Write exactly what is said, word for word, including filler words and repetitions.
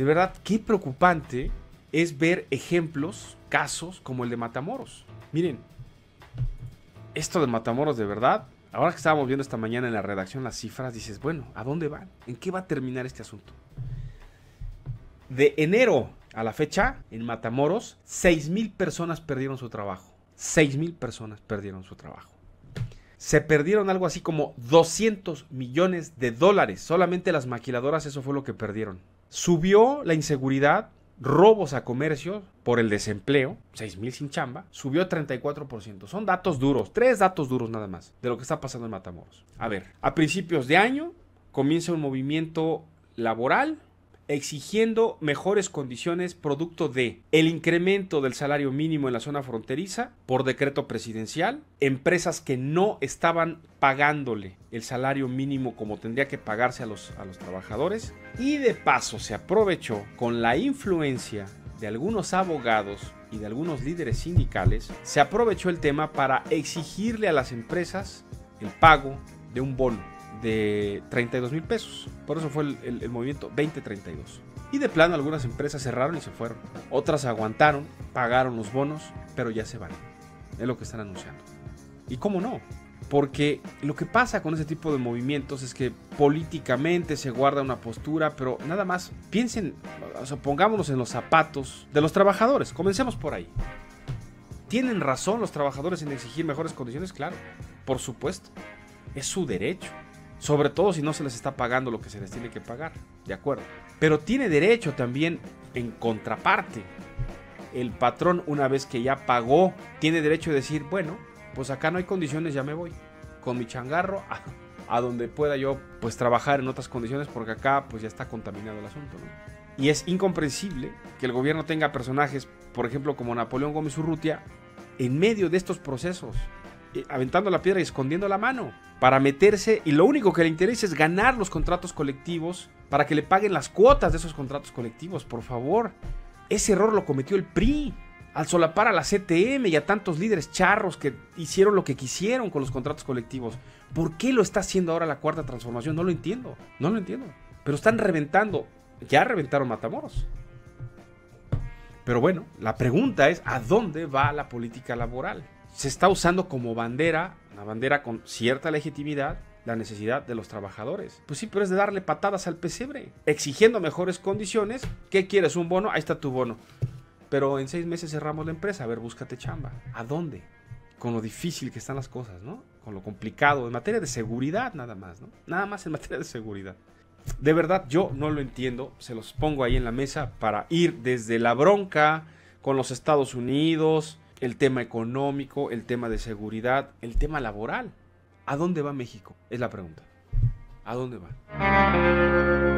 De verdad, qué preocupante es ver ejemplos, casos como el de Matamoros. Miren, esto de Matamoros de verdad, ahora que estábamos viendo esta mañana en la redacción las cifras, dices, bueno, ¿a dónde van? ¿En qué va a terminar este asunto? De enero a la fecha, en Matamoros, seis mil personas perdieron su trabajo. seis mil personas perdieron su trabajo. Se perdieron algo así como doscientos millones de dólares. Solamente las maquiladoras, eso fue lo que perdieron. Subió la inseguridad, robos a comercios por el desempleo, seis mil sin chamba, subió treinta y cuatro por ciento. Son datos duros, tres datos duros nada más de lo que está pasando en Matamoros. A ver, a principios de año comienza un movimiento laboral exigiendo mejores condiciones producto de el incremento del salario mínimo en la zona fronteriza por decreto presidencial, empresas que no estaban pagándole el salario mínimo como tendría que pagarse a los, a los trabajadores, y de paso se aprovechó con la influencia de algunos abogados y de algunos líderes sindicales, se aprovechó el tema para exigirle a las empresas el pago de un bono de treinta y dos mil pesos. Por eso fue el, el, el movimiento veinte treinta y dos. Y de plano algunas empresas cerraron y se fueron. Otras aguantaron, pagaron los bonos, pero ya se van. Es lo que están anunciando. ¿Y cómo no? Porque lo que pasa con ese tipo de movimientos es que políticamente se guarda una postura, pero nada más piensen, o sea, pongámonos en los zapatos de los trabajadores. Comencemos por ahí. ¿Tienen razón los trabajadores en exigir mejores condiciones? Claro, por supuesto. Es su derecho. Sobre todo si no se les está pagando lo que se les tiene que pagar, de acuerdo. Pero tiene derecho también, en contraparte, el patrón, una vez que ya pagó, tiene derecho de decir, bueno, pues acá no hay condiciones, ya me voy con mi changarro a, a donde pueda yo pues trabajar en otras condiciones, porque acá pues ya está contaminado el asunto, ¿no? Y es incomprensible que el gobierno tenga personajes, por ejemplo, como Napoleón Gómez Urrutia, en medio de estos procesos, aventando la piedra y escondiendo la mano para meterse, y lo único que le interesa es ganar los contratos colectivos para que le paguen las cuotas de esos contratos colectivos. Por favor, ese error lo cometió el P R I al solapar a la C T M y a tantos líderes charros que hicieron lo que quisieron con los contratos colectivos. ¿Por qué lo está haciendo ahora la Cuarta Transformación? No lo entiendo, no lo entiendo. Pero están reventando, ya reventaron Matamoros. Pero bueno, la pregunta es, ¿a dónde va la política laboral? Se está usando como bandera, una bandera con cierta legitimidad, la necesidad de los trabajadores. Pues sí, pero es de darle patadas al pesebre, exigiendo mejores condiciones. ¿Qué quieres? ¿Un bono? Ahí está tu bono. Pero en seis meses cerramos la empresa. A ver, búscate chamba. ¿A dónde? Con lo difícil que están las cosas, ¿no? Con lo complicado, en materia de seguridad nada más, ¿no? Nada más en materia de seguridad. De verdad, yo no lo entiendo. Se los pongo ahí en la mesa para ir desde la bronca con los Estados Unidos, el tema económico, el tema de seguridad, el tema laboral. ¿A dónde va México? Es la pregunta. ¿A dónde va?